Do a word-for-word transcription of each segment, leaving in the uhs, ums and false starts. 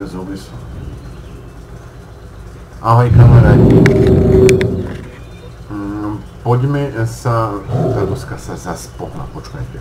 Zuby sú. Ahoj kamaráti. Mm, poďme sa... Tá doska sa zas pohla, počkajte.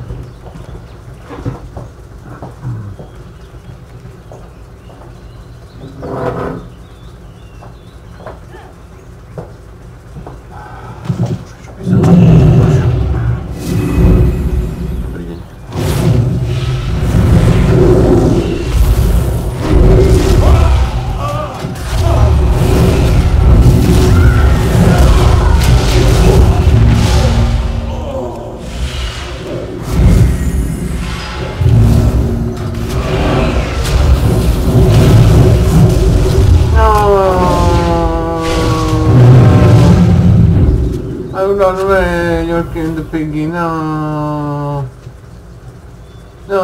Run away, you're killing the piggy, no! No!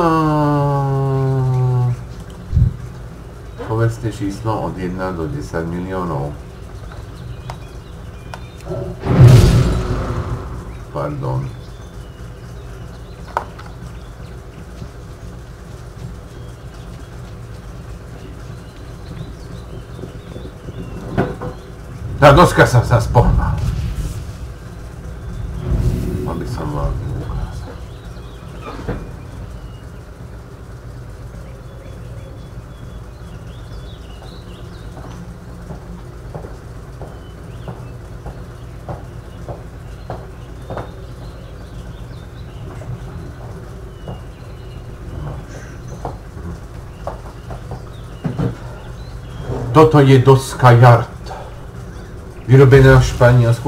Povedzte číslo od jedna do desať miliónov. Pardon. Tá doska sa zas pohla. Aby som vám ukázal. Toto je doska Yard, vyrobená v Španielsku.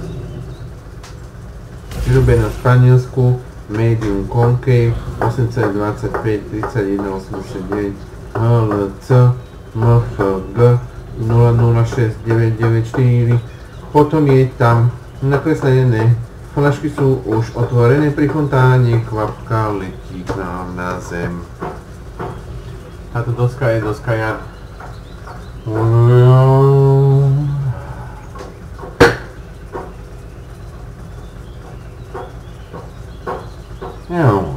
Vyrobená v Španielsku, medium concave, osem celá dvadsaťpäť, tridsaťjeden, osemdesiatdeväť, H L C, M F G, nula nula šesť deväť deväť štyri. Potom je tam nakreslené, flašky sú už otvorené pri fontáne, kvapka letí k nám na zem. Táto doska je doska Yard. Yeah.